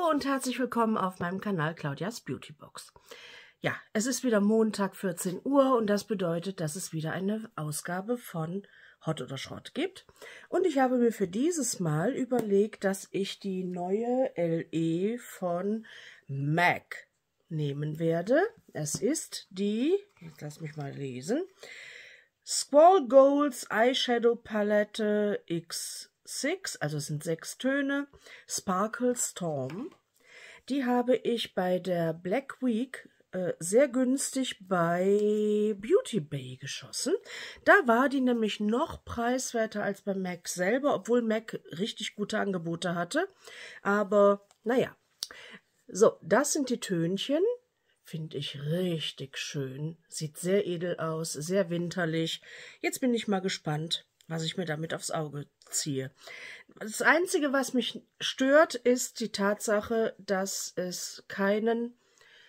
Hallo und herzlich willkommen auf meinem Kanal Claudias Beauty Box. Ja, es ist wieder Montag 14 Uhr und das bedeutet, dass es wieder eine Ausgabe von Hot oder Schrott gibt. Und ich habe mir für dieses Mal überlegt, dass ich die neue LE von MAC nehmen werde. Es ist die, jetzt lass mich mal lesen, Squall Golds Eyeshadow Palette X6, also es sind 6 Töne, Sparkle Storm. Die habe ich bei der Black Week sehr günstig bei Beauty Bay geschossen. Da war die nämlich noch preiswerter als bei MAC selber, obwohl MAC richtig gute Angebote hatte. Aber naja, so, das sind die Tönchen. Finde ich richtig schön. Sieht sehr edel aus, sehr winterlich. Jetzt bin ich mal gespannt, was ich mir damit aufs Auge ziehe. Das Einzige, was mich stört, ist die Tatsache, dass es keinen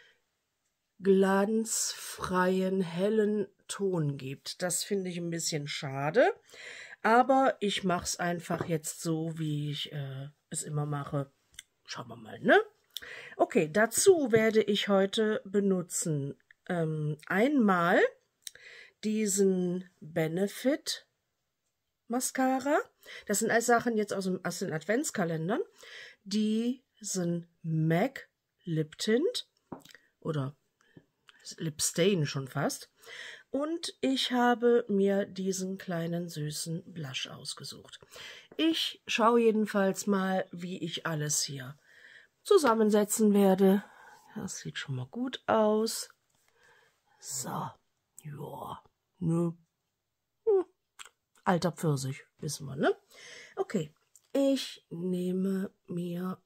glanzfreien, hellen Ton gibt. Das finde ich ein bisschen schade. Aber ich mache es einfach jetzt so, wie ich es immer mache. Schauen wir mal, ne? Okay, dazu werde ich heute benutzen einmal diesen Benefit Mascara. Das sind alles Sachen jetzt aus den Adventskalendern. Diesen MAC Lip Tint oder Lip Stain schon fast. Und ich habe mir diesen kleinen süßen Blush ausgesucht. Ich schaue jedenfalls mal, wie ich alles hier zusammensetzen werde. Das sieht schon mal gut aus. So, ja, ne? Alter Pfirsich, wissen wir, ne? Okay, ich nehme mir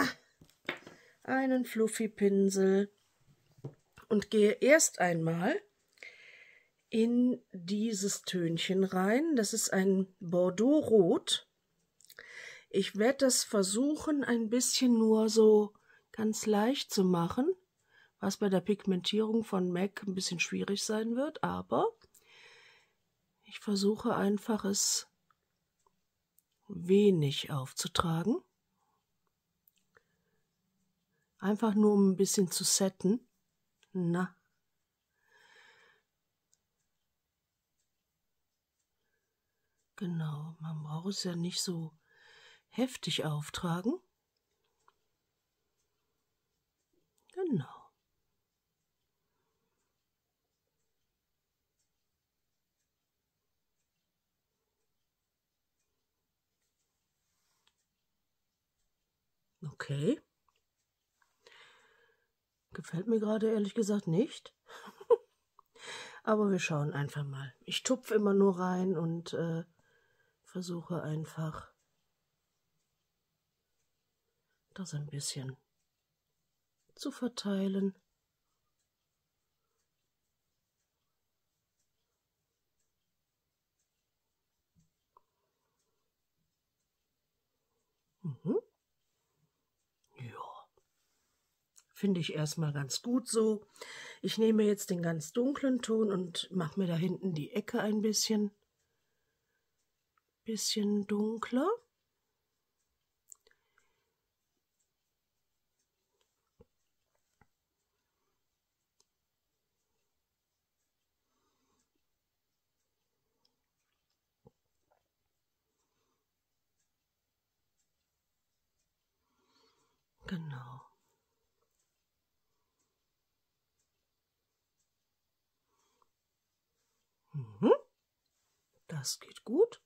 einen Fluffy-Pinsel und gehe erst einmal in dieses Tönchen rein. Das ist ein Bordeaux-Rot. Ich werde das versuchen, ein bisschen nur so ganz leicht zu machen, was bei der Pigmentierung von MAC ein bisschen schwierig sein wird, aber ich versuche einfach, es wenig aufzutragen. Einfach nur, um ein bisschen zu setten. Na. Genau, man braucht es ja nicht so heftig auftragen. Genau. Okay. Gefällt mir gerade ehrlich gesagt nicht. Aber wir schauen einfach mal. Ich tupfe immer nur rein und versuche einfach, das ein bisschen zu verteilen. Ja, finde ich erstmal ganz gut so. Ich nehme jetzt den ganz dunklen Ton und mache mir da hinten die Ecke ein bisschen dunkler. Genau. Das geht gut.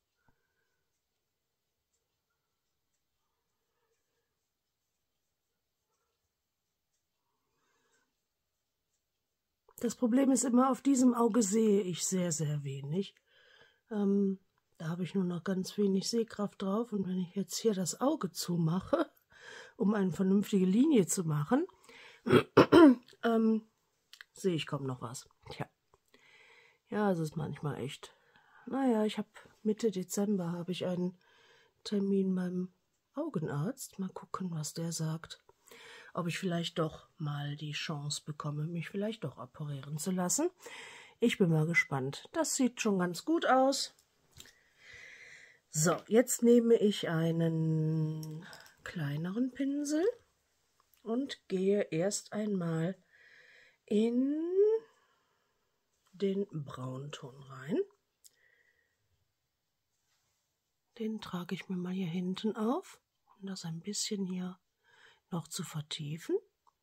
Das Problem ist immer, auf diesem Auge sehe ich sehr, sehr wenig. Da habe ich nur noch ganz wenig Sehkraft drauf. Und wenn ich jetzt hier das Auge zumache, um eine vernünftige Linie zu machen, sehe ich kaum noch was. Tja. Ja, es ist manchmal echt. Naja, ich habe Mitte Dezember habe ich einen Termin beim Augenarzt. Mal gucken, was der sagt. Ob ich vielleicht doch mal die Chance bekomme, mich vielleicht doch operieren zu lassen. Ich bin mal gespannt. Das sieht schon ganz gut aus. So, jetzt nehme ich einen kleineren Pinsel und gehe erst einmal in den Braunton rein. Den trage ich mir mal hier hinten auf, um das ein bisschen hier noch zu vertiefen.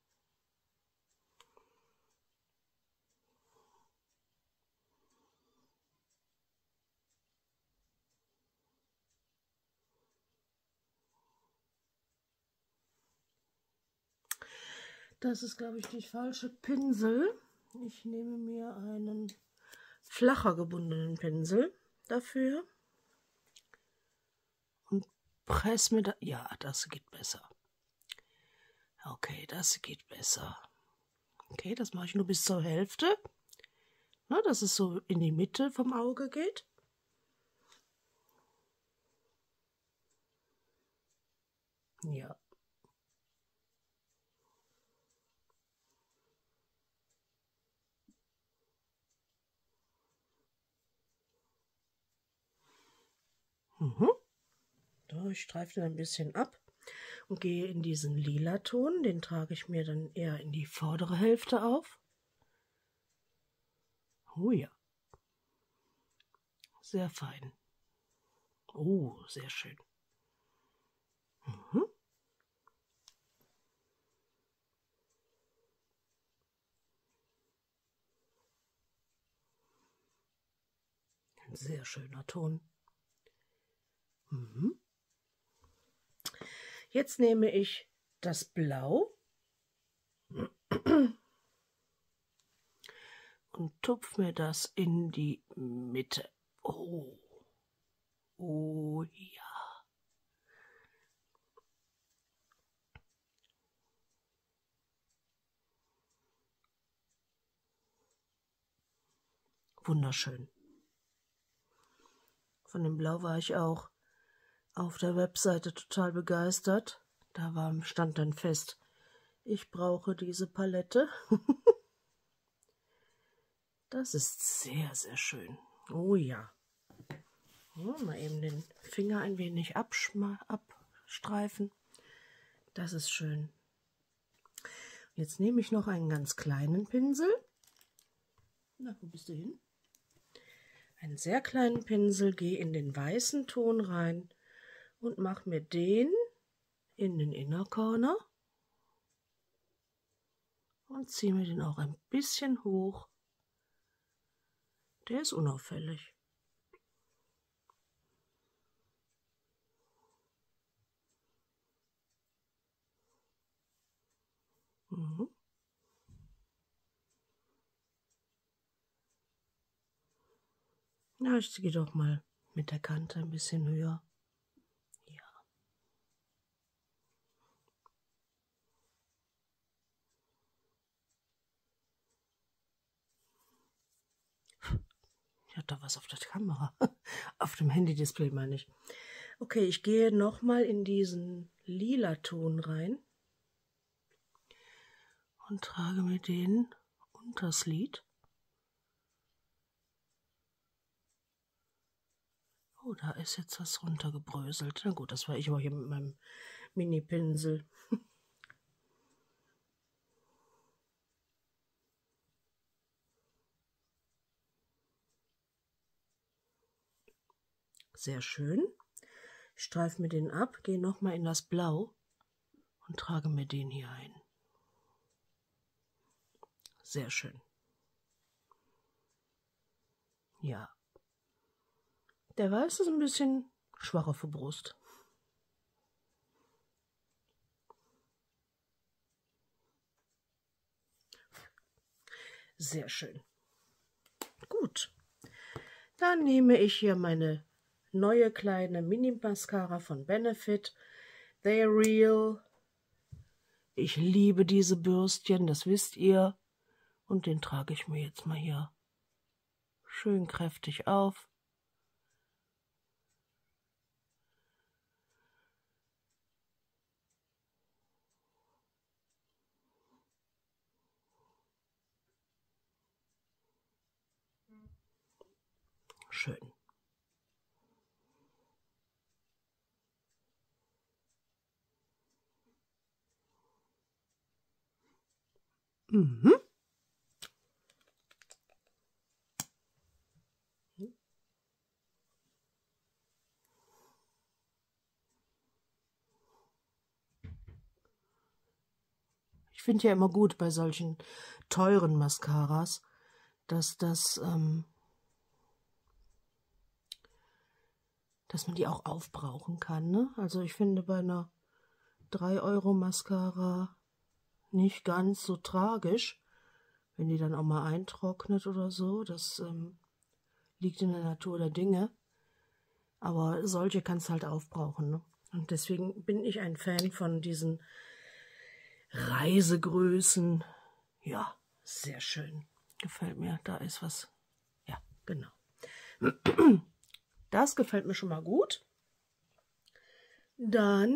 Das ist, glaube ich, die falsche Pinsel. Ich nehme mir einen flacher gebundenen Pinsel dafür und presse mir da. Ja, das geht besser. Okay, das geht besser. Okay, das mache ich nur bis zur Hälfte, na, dass es so in die Mitte vom Auge geht. Ja. So, ich streife den ein bisschen ab und gehe in diesen lila Ton. Den trage ich mir dann eher in die vordere Hälfte auf. Oh ja. Sehr fein. Oh, sehr schön. Ein sehr schöner Ton. Jetzt nehme ich das Blau und tupfe mir das in die Mitte. Oh, oh ja. Wunderschön. Von dem Blau war ich auch auf der Webseite total begeistert. Da stand dann fest, ich brauche diese Palette. Das ist sehr, sehr schön. Oh ja. Mal eben den Finger ein wenig abstreifen. Das ist schön. Jetzt nehme ich noch einen ganz kleinen Pinsel. Na, wo bist du hin? Einen sehr kleinen Pinsel, gehe in den weißen Ton rein und mache mir den in den Inner Corner und ziehe mir den auch ein bisschen hoch. Der ist unauffällig. Ja, ich gehe doch mal mit der Kante ein bisschen höher. Ja. Ich hatte da was auf der Kamera. Auf dem Handy-Display meine ich. Okay, ich gehe nochmal in diesen lila Ton rein und trage mir den unters Lid. Oh, da ist jetzt was runtergebröselt. Na gut, das war ich aber hier mit meinem Mini-Pinsel. Sehr schön. Ich streife mir den ab, gehe nochmal in das Blau und trage mir den hier ein. Sehr schön. Ja. Der Weiß ist ein bisschen schwach auf der Brust. Sehr schön. Gut. Dann nehme ich hier meine neue kleine Mini-Mascara von Benefit. They're Real. Ich liebe diese Bürstchen, das wisst ihr. Und den trage ich mir jetzt mal hier schön kräftig auf. Schön. Mhm. Ich finde ja immer gut bei solchen teuren Mascaras, dass man die auch aufbrauchen kann, ne? Also ich finde bei einer 3 € Mascara nicht ganz so tragisch, wenn die dann auch mal eintrocknet oder so. Das liegt in der Natur der Dinge. Aber solche kannst du halt aufbrauchen, ne? Und deswegen bin ich ein Fan von diesen Reisegrößen. Ja, sehr schön. Gefällt mir. Da ist was. Ja, genau. Das gefällt mir schon mal gut. Dann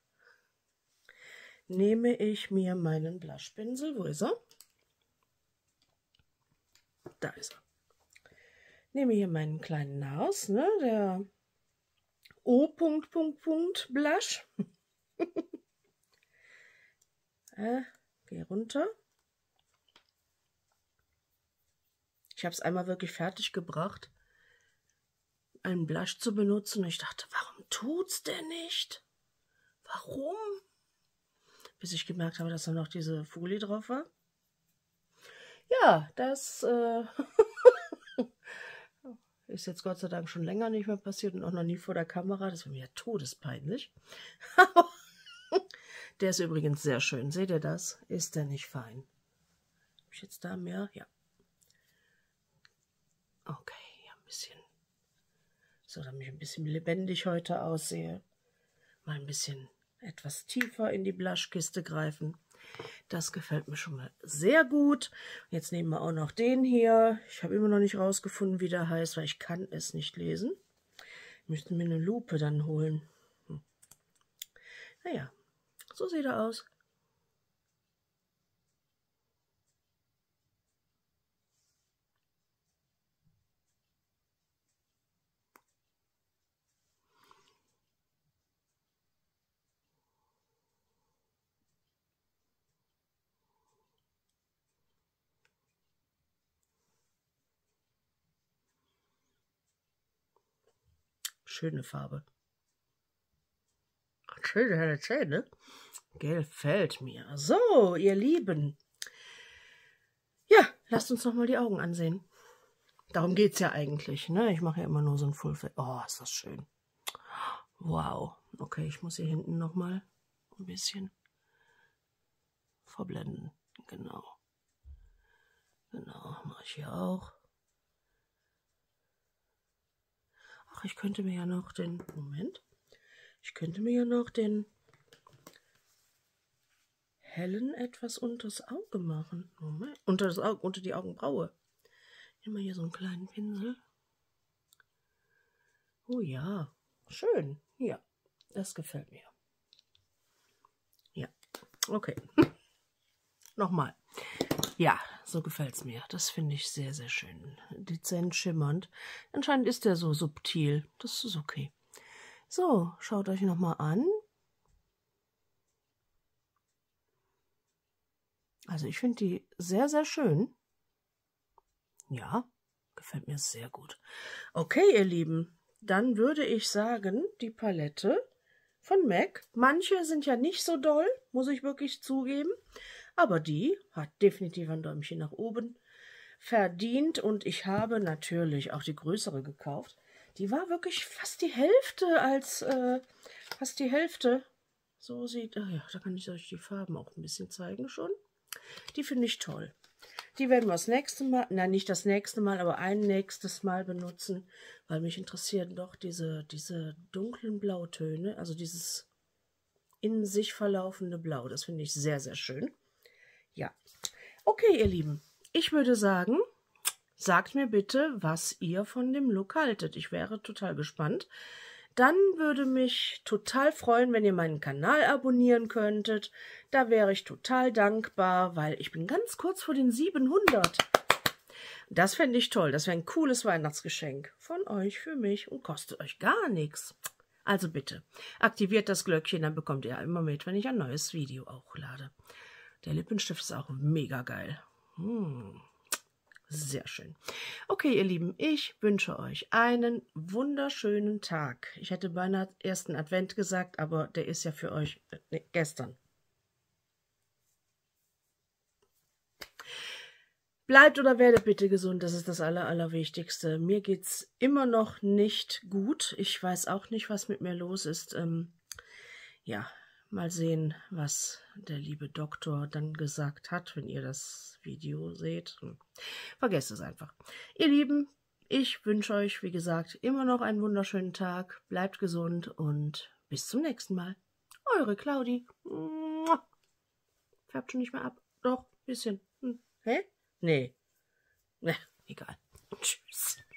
nehme ich mir meinen Blushpinsel. Wo ist er? Da ist er. Nehme hier meinen kleinen NARS, ne, der O. Blush. Geh runter. Ich habe es einmal wirklich fertig gebracht, einen Blush zu benutzen. Und ich dachte, warum tut's der nicht? Warum? Bis ich gemerkt habe, dass da noch diese Folie drauf war. Ja, das ist jetzt Gott sei Dank schon länger nicht mehr passiert und auch noch nie vor der Kamera. Das war mir ja todespeinlich. Der ist übrigens sehr schön. Seht ihr das? Ist der nicht fein? Habe ich jetzt da mehr? Ja. Okay, ja, ein bisschen. So, damit ich ein bisschen lebendig heute aussehe. Mal ein bisschen etwas tiefer in die Blushkiste greifen. Das gefällt mir schon mal sehr gut. Jetzt nehmen wir auch noch den hier. Ich habe immer noch nicht rausgefunden, wie der heißt, weil ich kann es nicht lesen. Ich müsste mir eine Lupe dann holen. Naja, so sieht er aus. Schöne Farbe. Schöne helle Zähne. Gefällt mir. So, ihr Lieben. Ja, lasst uns noch mal die Augen ansehen. Darum geht es ja eigentlich, ne? Ich mache ja immer nur so ein Fullface. Oh, ist das schön. Wow. Okay, ich muss hier hinten noch mal ein bisschen verblenden. Genau. Genau, mache ich hier auch. Ach, ich könnte mir ja noch den... Moment. Ich könnte mir ja noch den hellen etwas unters Auge machen. Moment. Unter das Auge, unter die Augenbraue. Immer hier so einen kleinen Pinsel. Oh ja, schön. Ja, das gefällt mir. Ja, okay. Nochmal. Ja, so gefällt es mir. Das finde ich sehr, sehr schön. Dezent schimmernd. Anscheinend ist der so subtil. Das ist okay. So, schaut euch nochmal an. Also ich finde die sehr, sehr schön. Ja, gefällt mir sehr gut. Okay, ihr Lieben, dann würde ich sagen, die Palette von MAC. Manche sind ja nicht so doll, muss ich wirklich zugeben. Aber die hat definitiv ein Däumchen nach oben verdient. Und ich habe natürlich auch die größere gekauft. Die war wirklich fast die Hälfte als, fast die Hälfte. So sieht, ja, da kann ich euch die Farben auch ein bisschen zeigen schon. Die finde ich toll. Die werden wir das nächste Mal, nein, nicht das nächste Mal, aber ein nächstes Mal benutzen, weil mich interessieren doch diese dunklen Blautöne, also dieses in sich verlaufende Blau. Das finde ich sehr, sehr schön. Ja, okay, ihr Lieben, ich würde sagen, sagt mir bitte, was ihr von dem Look haltet. Ich wäre total gespannt. Dann würde mich total freuen, wenn ihr meinen Kanal abonnieren könntet. Da wäre ich total dankbar, weil ich bin ganz kurz vor den 700. Das fände ich toll. Das wäre ein cooles Weihnachtsgeschenk von euch für mich und kostet euch gar nichts. Also bitte, aktiviert das Glöckchen, dann bekommt ihr immer mit, wenn ich ein neues Video hochlade. Der Lippenstift ist auch mega geil. Sehr schön. Okay, ihr Lieben, ich wünsche euch einen wunderschönen Tag. Ich hätte beinahe ersten Advent gesagt, aber der ist ja für euch gestern. Bleibt oder werdet bitte gesund, das ist das Allerwichtigste. Mir geht's immer noch nicht gut. Ich weiß auch nicht, was mit mir los ist. Ja, mal sehen, was der liebe Doktor dann gesagt hat, wenn ihr das Video seht. Vergesst es einfach. Ihr Lieben, ich wünsche euch, wie gesagt, immer noch einen wunderschönen Tag. Bleibt gesund und bis zum nächsten Mal. Eure Claudi. Färbt schon nicht mehr ab. Doch, bisschen. Hä? Nee. Na, egal. Tschüss.